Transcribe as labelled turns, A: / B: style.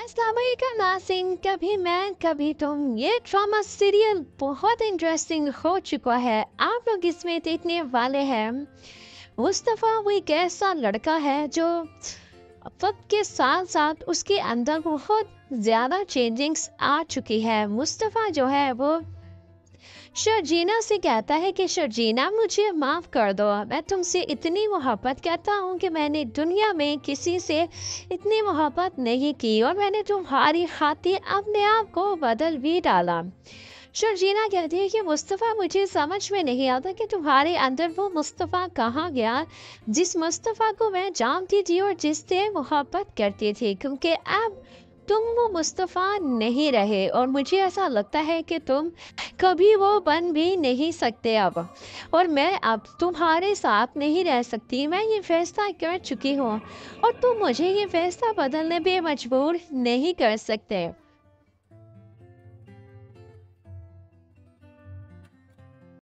A: अस्सलाम वालेकुम नाज़रीन, कभी मैं कभी तुम। ये ड्रामा सीरियल बहुत इंटरेस्टिंग हो चुका है। आप लोग इसमें देखने वाले हैं मुस्तफ़ा। वो एक ऐसा लड़का है जो वक्त के साथ साथ उसके अंदर बहुत ज़्यादा चेंजिंग्स आ चुकी है। मुस्तफ़ा जो है वो शर्जीना से कहता है कि शर्जीना मुझे माफ़ कर दो, मैं तुमसे इतनी मोहब्बत करता हूँ कि मैंने दुनिया में किसी से इतनी मोहब्बत नहीं की और मैंने तुम्हारी खातिर अपने आप को बदल भी डाला। शर्जीना कहती है कि मुस्तफ़ा मुझे समझ में नहीं आता कि तुम्हारे अंदर वो मुस्तफ़ा कहाँ गया जिस मुस्तफ़ा को मैं जानती थी और जिससे मोहब्बत करती थी, क्योंकि अब तुम वो मुस्तफ़ा नहीं रहे और मुझे ऐसा लगता है कि तुम कभी वो बन भी नहीं सकते अब, और मैं अब तुम्हारे साथ नहीं रह सकती। मैं ये फैसला कर चुकी हूँ और तुम मुझे ये फैसला बदलने पे मजबूर नहीं कर सकते।